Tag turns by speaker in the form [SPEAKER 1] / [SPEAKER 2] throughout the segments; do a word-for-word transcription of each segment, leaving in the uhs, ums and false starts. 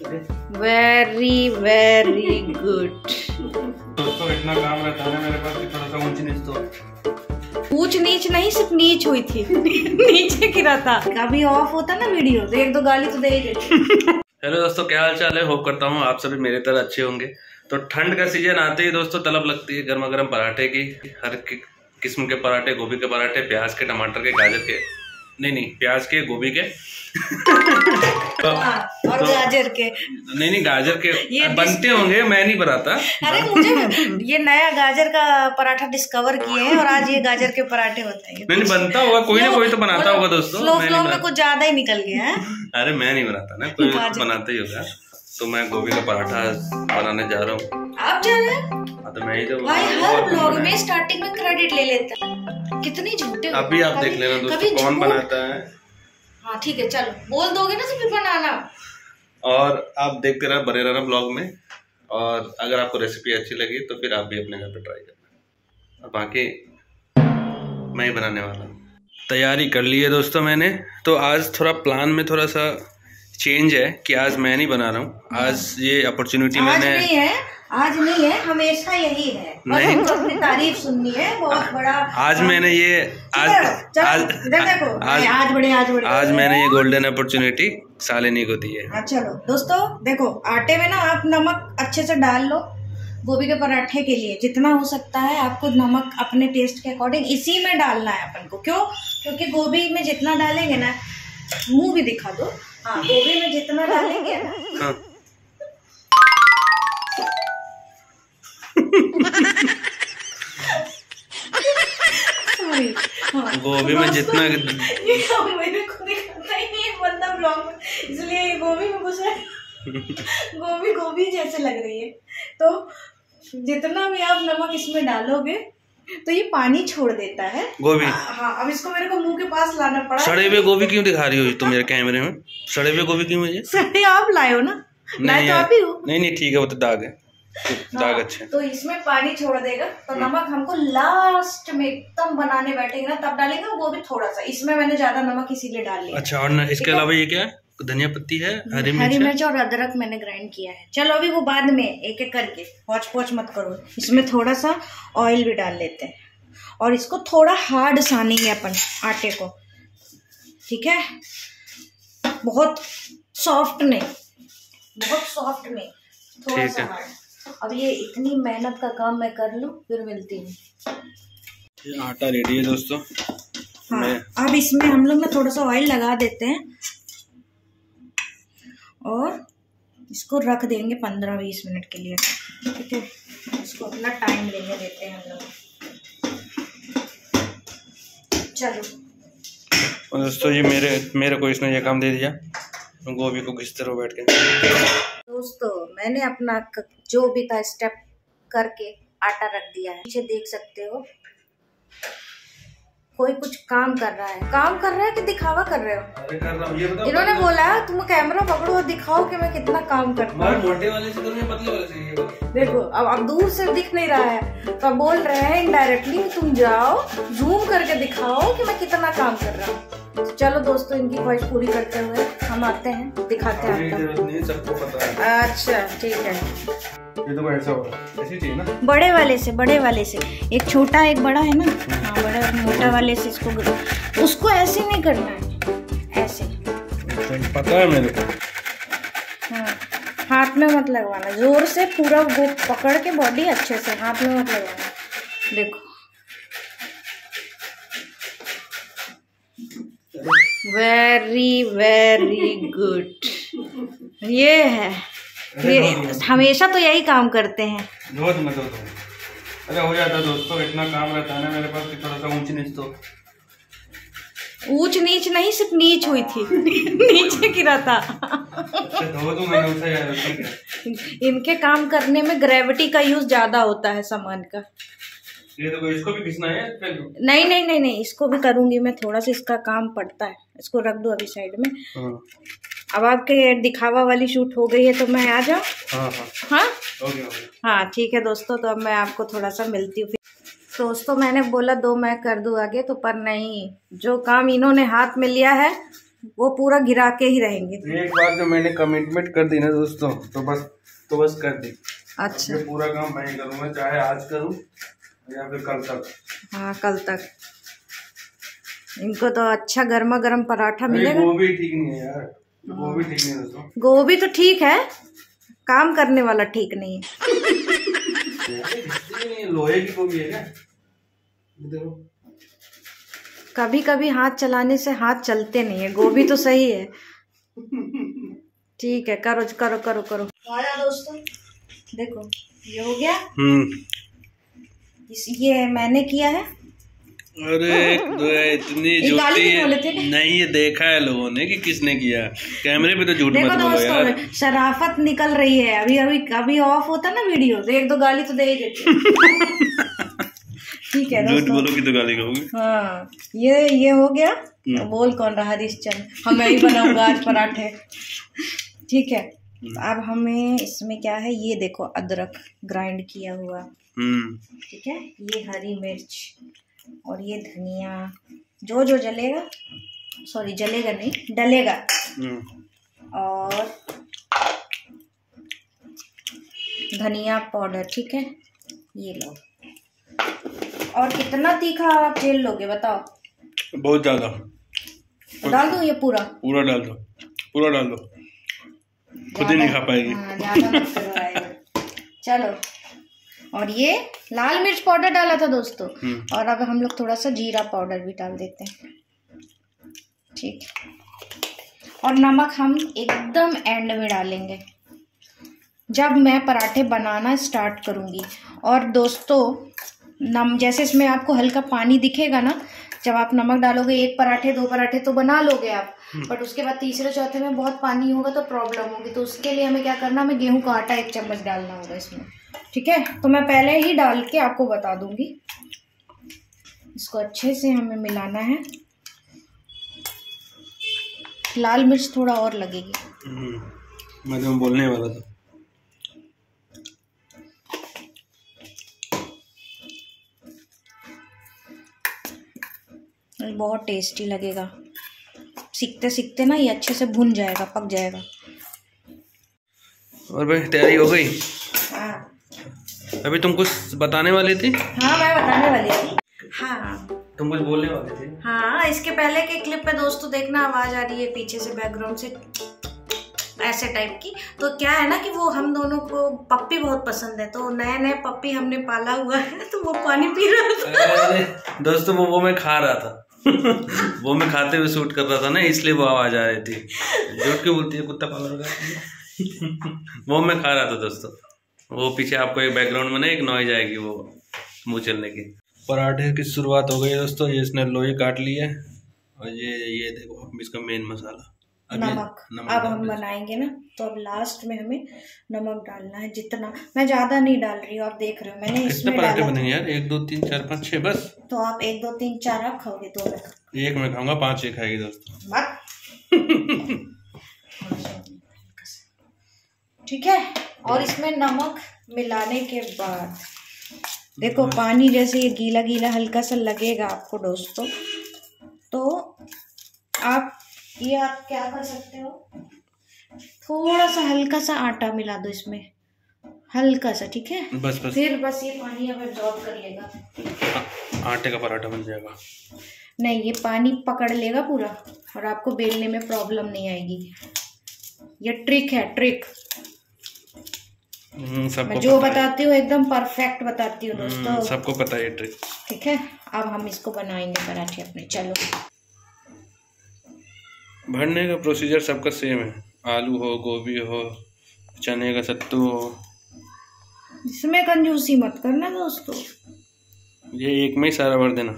[SPEAKER 1] Very very good.
[SPEAKER 2] दोस्तों इतना काम रहता है ना मेरे पास कि थोड़ा सा ऊंच नीच तो
[SPEAKER 1] ऊंच नीच नहीं, सिर्फ नीच हुई थी। नीचे गिरा था। कभी ऑफ होता ना वीडियो तो एक दो गाली तो दे ही देते।
[SPEAKER 2] हेलो दोस्तों, क्या हाल चाल है? होप करता हूँ आप सभी मेरे तरह अच्छे होंगे। तो ठंड का सीजन आते ही दोस्तों तलब लगती है गर्मा गर्म पराठे की। हर किस्म के पराठे, गोभी के पराठे, प्याज के, टमाटर के, गाजर के, नहीं नहीं प्याज के, गोभी के तो,
[SPEAKER 1] और
[SPEAKER 2] तो,
[SPEAKER 1] गाजर के।
[SPEAKER 2] नहीं नहीं गाजर के बनते होंगे, मैं नहीं बनाता।
[SPEAKER 1] अरे मुझे ये नया गाजर का पराठा डिस्कवर किए हैं और आज ये गाजर के पराठे बताइए।
[SPEAKER 2] नहीं नहीं बनता होगा, कोई ना कोई तो बनाता होगा दोस्तों।
[SPEAKER 1] स्लो स्लो में कुछ ज्यादा ही निकल गया है।
[SPEAKER 2] अरे मैं नहीं बनाता ना, कोई बनाता ही होगा। तो मैं गोभी का पराठा बनाने जा रहा हूँ।
[SPEAKER 1] आप जा रहे हैं?
[SPEAKER 2] हाँ तो मैं ही तो
[SPEAKER 1] भाई हर ब्लॉग में स्टार्टिंग में क्रेडिट ले लेता है। कितनी झूठे।
[SPEAKER 2] अभी आप देख लेना दोस्तों कौन बनाता है।
[SPEAKER 1] हाँ ठीक है, चलो बोल दोगे ना तो फिर बनाना।
[SPEAKER 2] और आप देखते रहना, बने रहना ब्लॉग में। और अगर आपको रेसिपी अच्छी लगी तो फिर आप भी अपने घर पे ट्राई करना। और बाकी मैं ही बनाने वाला हूँ। तैयारी कर ली है दोस्तों मैंने। तो आज थोड़ा प्लान में थोड़ा सा चेंज है कि आज मैं नहीं बना रहा हूँ। आज ये अपॉर्चुनिटी मैंने
[SPEAKER 1] नहीं है, आज नहीं है, हमेशा यही है। नहीं अपनी तारीफ सुननी है, बहुत बड़ा।
[SPEAKER 2] आज मैंने ये आज आज
[SPEAKER 1] देखो आज आज बड़े आज बड़े
[SPEAKER 2] आज मैंने ये गोल्डन अपॉर्चुनिटी शालिनी को दी है।
[SPEAKER 1] हाँ चलो दोस्तों देखो, आटे में ना आप नमक अच्छे से डाल लो। गोभी के पराठे के लिए जितना हो सकता है आपको नमक अपने टेस्ट के अकॉर्डिंग इसी में डालना है अपन को। क्यों? क्योंकि गोभी में जितना डालेंगे ना, मुंह भी दिखा दो। हाँ, गोभी में जितना डालेंगे ना,
[SPEAKER 2] हाँ।
[SPEAKER 1] हाँ,
[SPEAKER 2] गोभी में जितना
[SPEAKER 1] ये मैंने खुद ही करता ही नहीं है बंदा ब्लॉग में, इसलिए ये गोभी में घुस गोभी गोभी जैसे लग रही है। तो जितना भी आप नमक इसमें डालोगे तो ये पानी छोड़ देता है गोभी। हाँ, अब इसको मेरे को मुंह के पास लाना पड़ा।
[SPEAKER 2] सड़े हुए गोभी क्यों दिखा रही हो तुम मेरे कैमरे में? सड़े हुए गोभी क्यों? मुझे
[SPEAKER 1] सड़े आप लाए हो ना?
[SPEAKER 2] नहीं,
[SPEAKER 1] तो आप ही हो।
[SPEAKER 2] नहीं नहीं ठीक है, वो तो दाग है। दाग अच्छे।
[SPEAKER 1] तो इसमें पानी छोड़ देगा। तो नमक हमको लास्ट में एकदम बनाने बैठेंगे ना तब डालेंगे, वो भी थोड़ा सा। इसमें मैंने ज्यादा नमक इसीलिए डाल लिया।
[SPEAKER 2] अच्छा, और इसके अलावा ये क्या है? धनिया पत्ती है, हरी मिर्च
[SPEAKER 1] हरी मिर्च और अदरक मैंने ग्राइंड किया है। चलो अभी वो बाद में एक एक करके, पौच पौच मत करो। इसमें थोड़ा सा ऑयल भी डाल लेते हैं और इसको थोड़ा हार्ड सानेंगे अपन आटे को, ठीक है? बहुत सॉफ्ट नहीं, बहुत सॉफ्ट नहीं, थोड़ा सा हार्ड। अब ये इतनी मेहनत का काम मैं कर लूं, फिर मिलती हूँ।
[SPEAKER 2] आटा रेडी है दोस्तों।
[SPEAKER 1] हाँ, अब इसमें हम लोग ना थोड़ा सा ऑयल लगा देते हैं और इसको रख देंगे पंद्रह बीस मिनट के लिए, ठीक है? इसको अपना टाइम लेने देते हैं हम लोग। चलो
[SPEAKER 2] और दोस्तों ये मेरे मेरे को इसने ये काम दे दिया, गोभी को घिसते रहो बैठ के।
[SPEAKER 1] दोस्तों मैंने अपना जो भी था स्टेप करके आटा रख दिया है। पीछे देख सकते हो कोई कुछ काम कर रहा है। काम कर रहा है कि दिखावा कर रहे हो?
[SPEAKER 2] अरे कर रहा हूं, ये बताओ।
[SPEAKER 1] इन्होंने बोला तुम कैमरा पकड़ो और दिखाओ कि मैं कितना काम करता हूँ।
[SPEAKER 2] मोटे वाले से करूं या पतले वाले से? ये
[SPEAKER 1] देखो अब अब दूर से दिख नहीं रहा है तो बोल रहे हैं इनडायरेक्टली तुम जाओ जूम करके दिखाओ कि मैं कितना काम कर रहा हूँ। चलो दोस्तों इनकी ख्वाहिश पूरी करते हुए हम आते हैं, दिखाते हैं आपको।
[SPEAKER 2] सबको पता है।
[SPEAKER 1] अच्छा ठीक है,
[SPEAKER 2] ये तो ऐसा होगा, ऐसी चाहिए ना?
[SPEAKER 1] बड़े वाले से, बड़े वाले से। एक छोटा एक बड़ा है ना? हाँ, बड़ा मोटा वाले से इसको, उसको ऐसे नहीं करना है, ऐसे।
[SPEAKER 2] पता है मेरे को।
[SPEAKER 1] हाँ, हाथ में मत लगवाना, जोर से पूरा वो पकड़ के बॉडी अच्छे से, हाथ में मत लगवाना। देखो वेरी वेरी गुड। ये है, ये हमेशा तो यही काम करते हैं।
[SPEAKER 2] रोज मत दो। अरे हो जाता दोस्तों, इतना काम रहता है ना मेरे पास कि थोड़ा सा ऊंच नीच तो
[SPEAKER 1] ऊंच नीच नहीं, सिर्फ नीच हुई थी। नीचे गिरा था।
[SPEAKER 2] तो मैंने उसे यार
[SPEAKER 1] इनके काम करने में ग्रेविटी का यूज ज्यादा होता है सामान का।
[SPEAKER 2] ये तो इसको भी घिसना है?
[SPEAKER 1] नहीं नहीं नहीं नहीं, इसको भी करूंगी मैं, थोड़ा सा इसका काम पड़ता है। इसको रख दो अभी साइड में। हाँ। अब आपके दिखावा वाली शूट हो गई है तो मैं आ जाऊँ?
[SPEAKER 2] हाँ हाँ
[SPEAKER 1] हाँ हाँ ठीक है दोस्तों, तो अब मैं आपको थोड़ा सा मिलती हूँ। दोस्तों मैंने बोला दो मैं कर दूँ आगे, तो पर नहीं, जो काम इन्होंने हाथ में लिया है वो पूरा गिरा के ही रहेंगे।
[SPEAKER 2] एक बार जो मैंने कमिटमेंट कर दी ना दोस्तों, तो बस तो बस कर दी।
[SPEAKER 1] अच्छा,
[SPEAKER 2] ये पूरा काम मैं ही करूँगा, चाहे आज करूँ या फिर कल तक।
[SPEAKER 1] हाँ कल तक। इनको तो अच्छा गर्मा गर्म पराठा मिलेगा।
[SPEAKER 2] गोभी ठीक नहीं है यार, गोभी ठीक नहीं है दोस्तों।
[SPEAKER 1] गोभी तो ठीक है, काम करने वाला ठीक नहीं है।
[SPEAKER 2] लोहे की गोभी है क्या? देखो,
[SPEAKER 1] कभी कभी हाथ चलाने से हाथ चलते नहीं है। गोभी तो सही है। ठीक है, करो करो करो करो। आया दोस्तों, देखो ये हो गया।
[SPEAKER 2] हम्म,
[SPEAKER 1] इस ये मैंने किया है।
[SPEAKER 2] अरे इतनी झूठी नहीं, ये देखा है लोगों ने कि किसने किया। कैमरे पे तो झूठ मत बोलो यार।
[SPEAKER 1] शराफत निकल रही है। अभी अभी अभी ऑफ होता ना वीडियो तो एक दो गाली तो दे ही देते। ठीक है,
[SPEAKER 2] झूठ बोलो कि तो गाली खाओगे।
[SPEAKER 1] हाँ, ये ये हो गया। तो बोल कौन रहा हरीशचंद, हम मैं ही बनाऊंगा आज पराठे। ठीक है, अब हमें इसमें क्या है, ये देखो अदरक ग्राइंड किया हुआ। ठीक है, ये हरी मिर्च और ये धनिया, जो जो जलेगा, सॉरी जलेगा नहीं, डलेगा। और धनिया पाउडर। ठीक है, ये लो। और कितना तीखा आप झेल लोगे बताओ?
[SPEAKER 2] बहुत ज्यादा।
[SPEAKER 1] तो डाल दो ये पूरा?
[SPEAKER 2] पूरा डाल दो, पूरा डाल दो, खुद ही नहीं खा पाएगी।
[SPEAKER 1] हाँ, ज्यादा मत करो। चलो, और ये लाल मिर्च पाउडर डाला था दोस्तों। और अब हम लोग थोड़ा सा जीरा पाउडर भी डाल देते हैं। ठीक, और नमक हम एकदम एंड में डालेंगे जब मैं पराठे बनाना स्टार्ट करूंगी। और दोस्तों नम जैसे इसमें आपको हल्का पानी दिखेगा ना, जब आप नमक डालोगे, एक पराठे दो पराठे तो बना लोगे आप, बट उसके बाद तीसरे चौथे में बहुत पानी होगा तो प्रॉब्लम होगी। तो उसके लिए हमें क्या करना, हमें गेहूं का आटा एक चम्मच डालना होगा इसमें। ठीक है, तो मैं पहले ही डाल के आपको बता दूंगी। इसको अच्छे से हमें मिलाना है। लाल मिर्च थोड़ा और लगेगी।
[SPEAKER 2] मैं तो बोलने वाला था।
[SPEAKER 1] बहुत टेस्टी लगेगा। सीखते सीखते ना ये अच्छे से भुन जाएगा, पक जाएगा।
[SPEAKER 2] और भाई तैयारी हो गई?
[SPEAKER 1] हाँ,
[SPEAKER 2] अभी तुम कुछ बताने वाली थी?
[SPEAKER 1] हाँ मैं बताने वाली थी। हाँ,
[SPEAKER 2] तुम कुछ बोलने वाली थी?
[SPEAKER 1] हाँ, इसके पहले के क्लिप में दोस्तों देखना आवाज आ रही है पीछे से, बैकग्राउंड से ऐसे टाइप की। तो क्या है ना कि वो हम दोनों को पप्पी बहुत पसंद है, तो नया नया पप्पी हमने पाला हुआ है, तो वो पानी पी रहा था।
[SPEAKER 2] दोस्तों वो वो मैं खा रहा था। वो मैं खाते हुए शूट कर रहा था ना, इसलिए वो आवाज आ रही थी। झूठ क्यों बोलती है, कुत्ता पाला होगा। वो मैं खा रहा था दोस्तों। वो पीछे आपको एक बैकग्राउंड में ना एक नॉइज आएगी वो मुंह चलने की। पराठे की शुरुआत हो गई है दोस्तों। ये इसने लोई काट ली है और ये ये देखो इसका मेन मसाला
[SPEAKER 1] नमक। नमक अब हम बनाएंगे ना, तो अब लास्ट में हमें नमक डालना है जितना। मैं ज्यादा नहीं डाल रही हूँ, आप देख रहे हो मैंने इसमें
[SPEAKER 2] पराठे बनेंगे यार, एक दो तीन चार पाँच छह बस।
[SPEAKER 1] तो आप एक दो तीन चार आप खाओगे, दो मैं
[SPEAKER 2] एक मैं खाऊंगा, पाँच एक खाएगी दोस्तों।
[SPEAKER 1] बात ठीक है। और इसमें नमक मिलाने के बाद देखो पानी जैसे ये गीला गीला हल्का सा लगेगा आपको दोस्तों, तो आप ये आप क्या कर सकते हो, थोड़ा सा हल्का सा आटा मिला दो इसमें, हल्का सा। ठीक है,
[SPEAKER 2] बस बस।
[SPEAKER 1] फिर बस ये पानी अब एब्जॉर्ब कर लेगा।
[SPEAKER 2] आटे का पराठा बन जाएगा।
[SPEAKER 1] नहीं, ये पानी पकड़ लेगा पूरा और आपको बेलने में प्रॉब्लम नहीं आएगी। ये ट्रिक है, ट्रिक। मैं जो बताती हूँ एकदम परफेक्ट बताती हूँ दोस्तों,
[SPEAKER 2] सबको पता है ये ट्रिक।
[SPEAKER 1] ठीक है, अब हम इसको बनाएंगे पराठे अपने। चलो,
[SPEAKER 2] भरने का प्रोसीजर सबका सेम है। आलू हो, गोभी हो, चने का सत्तू हो,
[SPEAKER 1] इसमें कंजूसी मत करना दोस्तों।
[SPEAKER 2] ये एक में ही सारा भर देना।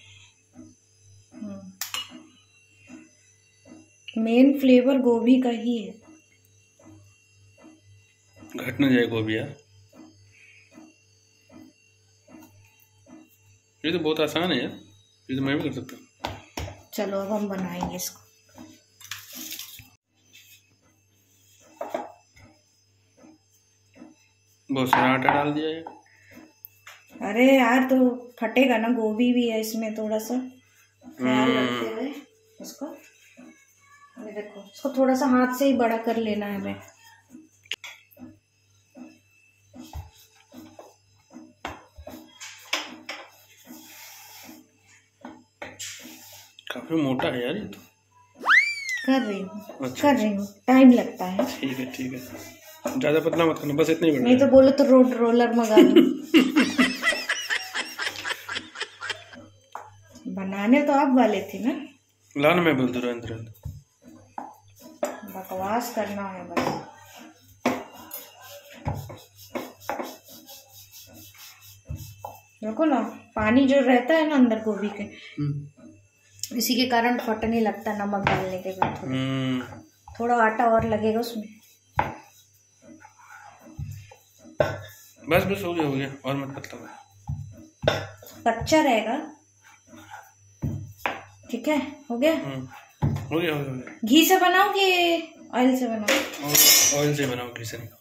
[SPEAKER 1] मेन फ्लेवर गोभी का ही है।
[SPEAKER 2] घट न जाए गोभी यार। ये तो बहुत आसान है यार, ये तो मैं भी कर सकता हूँ।
[SPEAKER 1] चलो अब हम बनाएंगे इसको।
[SPEAKER 2] बहुत सारा आटा डाल दिया है।
[SPEAKER 1] अरे यार तो फटेगा ना, गोभी भी है इसमें, थोड़ा सा ख्याल रखते हुए इसको। ये देखो, इसको थोड़ा सा हाथ से ही बड़ा कर लेना है हमें।
[SPEAKER 2] काफी मोटा है यार ये तो।
[SPEAKER 1] कर रही हूँ।
[SPEAKER 2] अच्छा,
[SPEAKER 1] कर रही हूँ, टाइम लगता है।
[SPEAKER 2] ठीक है ठीक है, ज्यादा पतला मत करना, बस इतना ही।
[SPEAKER 1] नहीं तो बोलो तो रोड रोलर मंगा लो। बनाने तो आप वाले थे ना।
[SPEAKER 2] लाना मैं बोल दूँ तुरंत।
[SPEAKER 1] बकवास करना है बस। देखो ना, पानी जो रहता है ना अंदर गोभी के, इसी के कारण फटने लगता है नमक डालने के बाद। थोड़ा थोड़ा आटा और लगेगा उसमें।
[SPEAKER 2] बस बस हो गया हो गया, और मत पतला,
[SPEAKER 1] कच्चा रहेगा। ठीक है, हो गया
[SPEAKER 2] हो गया हो गया।
[SPEAKER 1] घी से बनाओ कि ऑयल से बनाओ?
[SPEAKER 2] ऑयल से बनाओ, घी से नहीं।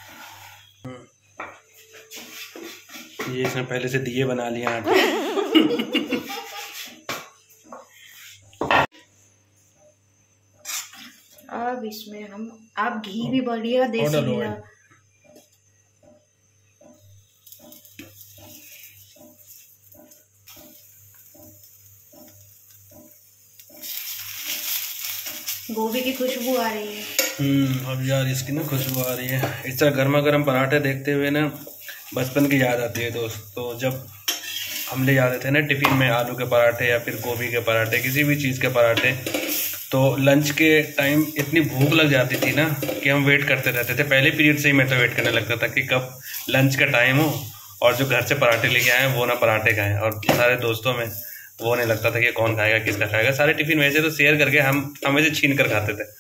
[SPEAKER 2] ये इसने पहले से दिए बना लिया आटे।
[SPEAKER 1] अब इसमें हम, आप घी भी बढ़िया देसी घी। गोभी की खुशबू आ रही है।
[SPEAKER 2] हम्म अब यार इसकी ना खुशबू आ रही है। इस तरह गर्मा गर्म पराठे देखते हुए ना बचपन की याद आती है दोस्त। तो जब हम ले जाते थे ना टिफिन में आलू के पराठे या फिर गोभी के पराठे, किसी भी चीज़ के पराठे, तो लंच के टाइम इतनी भूख लग जाती थी ना कि हम वेट करते रहते थे। पहले पीरियड से ही मैं तो वेट करने लगता था कि कब लंच का टाइम हो और जो घर से पराठे लेके आए वो ना पराठे खाएं। और सारे दोस्तों में वो नहीं लगता था कि कौन खाएगा किसका खाएगा। सारे टिफिन वैसे तो शेयर करके हम हम वैसे छीन कर खाते थे।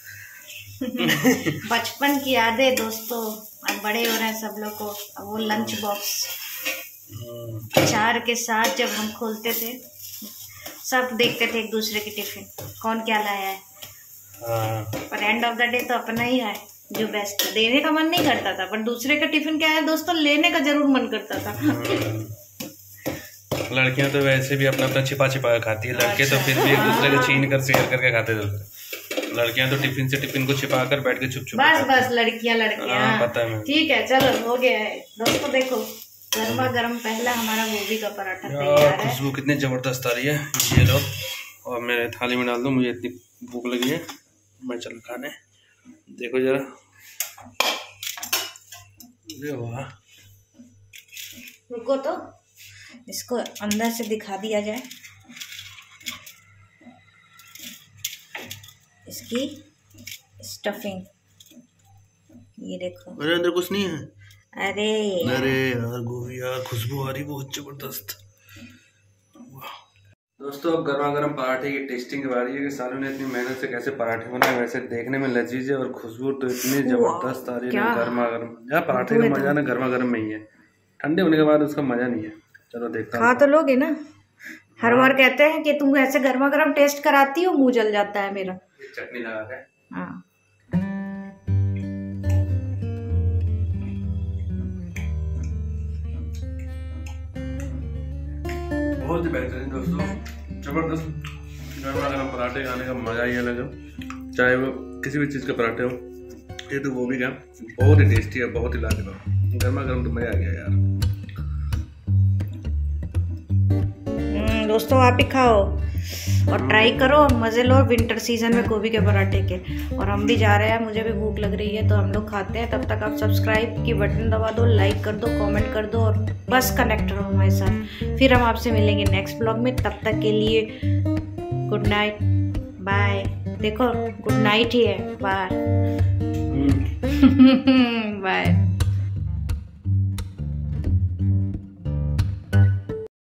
[SPEAKER 1] बचपन की यादें दोस्तों। अब बड़े हो रहे हैं सब लोग को। अब वो लंच बॉक्स अचार के साथ जब हम खोलते थे, सब देखते थे एक दूसरे की टिफिन, कौन क्या लाया है।
[SPEAKER 2] हाँ।
[SPEAKER 1] पर एंड ऑफ द डे तो अपना ही है जो बेस्ट। देने का मन नहीं करता था, पर दूसरे का टिफिन क्या है दोस्तों, लेने का जरूर मन करता था।
[SPEAKER 2] लड़कियां तो वैसे भी अपना अपना छिपा छिपा खाती है, लड़के अच्छा। तो फिर भी एक दूसरे को छीन कर शेयर करके खाते थे। लड़कियां तो टिफिन से टिफिन को छिपा कर बैठ के चुप चुप।
[SPEAKER 1] बस बस लड़कियां लड़कियां
[SPEAKER 2] पता है। ठीक
[SPEAKER 1] है, चलो हो गया है दोस्तों। देखो गर्मा गर्म पहला हमारा गोभी का पराठा तैयार है।
[SPEAKER 2] खुशबू कितनी जबरदस्त आ रही है। ये लो और मेरे थाली में डाल दो, मुझे इतनी भूख लगी है, मैं चल खाने। देखो जरा, वाह।
[SPEAKER 1] रुको तो इसको अंदर से दिखा दिया जाए। इसकी स्टफिंग ये देखो।
[SPEAKER 2] अरे अंदर कुछ नहीं है।
[SPEAKER 1] अरे
[SPEAKER 2] अरे यार गोभी यार, खुशबू आ रही बहुत जबरदस्त। दोस्तों अब गर्मा गर्म पराठे की टेस्टिंग की बारी है कि सालों ने इतनी मेहनत से कैसे पराठे बनाए। वैसे देखने में लजीज है और खुशबू तो इतनी जबरदस्त आ रही है गर्मा गर्म। यार पराठे का मजा ना गर्मा गर्म में ही है, ठंडे होने के बाद उसका मजा नहीं है। चलो देखता हूँ।
[SPEAKER 1] खा तो लोगे ना। हर बार कहते हैं कि तुम ऐसे गर्मा गर्म टेस्ट कराती हो, मुंह जल जाता है मेरा।
[SPEAKER 2] चटनी लगा के।
[SPEAKER 1] हाँ
[SPEAKER 2] बहुत ही बेहतरीन दोस्तों, जबरदस्त गर्मा गर्म पराठे खाने का मजा ही अलग है, चाहे वो किसी भी चीज़ के पराठे हो। ये तो गोभी का बहुत ही टेस्टी है, बहुत ही लाजवाब। गर्मा गर्म तो मजा आ गया यार।
[SPEAKER 1] दोस्तों आप ही खाओ और ट्राई करो, मज़े लो विंटर सीजन में गोभी के पराठे के। और हम भी जा रहे हैं, मुझे भी भूख लग रही है, तो हम लोग खाते हैं। तब तक आप सब्सक्राइब की बटन दबा दो, लाइक कर दो, कमेंट कर दो और बस कनेक्ट रहो हमारे साथ। फिर हम आपसे मिलेंगे नेक्स्ट ब्लॉग में। तब तक के लिए गुड नाइट, बाय। देखो गुड नाइट ही है बाहर। बाय।